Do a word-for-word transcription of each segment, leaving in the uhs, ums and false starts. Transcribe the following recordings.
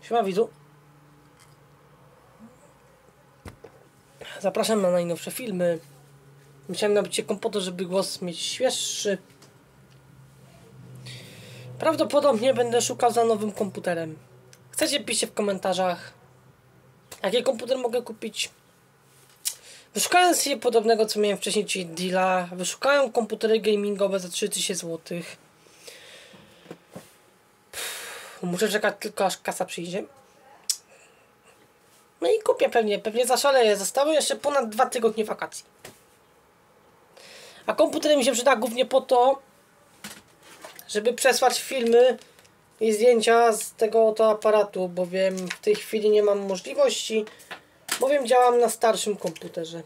Siema widzu. Zapraszam na najnowsze filmy. Musiałem nabić się komputer, żeby głos mieć świeższy. Prawdopodobnie będę szukał za nowym komputerem. Chcecie, piszcie w komentarzach, jaki komputer mogę kupić. Wyszukałem sobie podobnego, co miałem wcześniej, czyli deala. Wyszukałem komputery gamingowe za trzy tysiące złotych. Muszę czekać tylko, aż kasa przyjdzie. No i kupię pewnie, pewnie zaszaleję. Zostały jeszcze ponad dwa tygodnie wakacji. A komputer mi się przyda głównie po to, żeby przesłać filmy i zdjęcia z tego oto aparatu, bowiem w tej chwili nie mam możliwości, bowiem działam na starszym komputerze.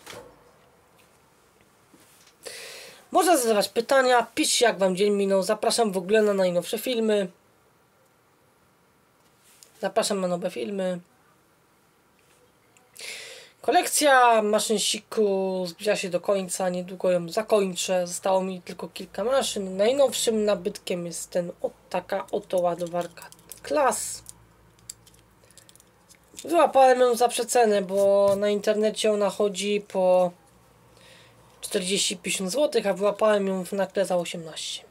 Można zadawać pytania, piszcie jak wam dzień minął, zapraszam w ogóle na najnowsze filmy. Zapraszam na nowe filmy. Kolekcja maszynsiku zbliża się do końca, niedługo ją zakończę. Zostało mi tylko kilka maszyn. Najnowszym nabytkiem jest ten o, taka oto ładowarka Class. Wyłapałem ją za przecenę, bo na internecie ona chodzi po czterdzieści pięćdziesiąt złotych, a wyłapałem ją w nakle za osiemnaście.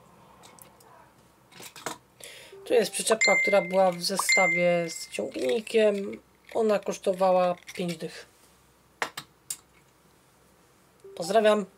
Tu jest przyczepka, która była w zestawie z ciągnikiem. Ona kosztowała pięć dych. Pozdrawiam.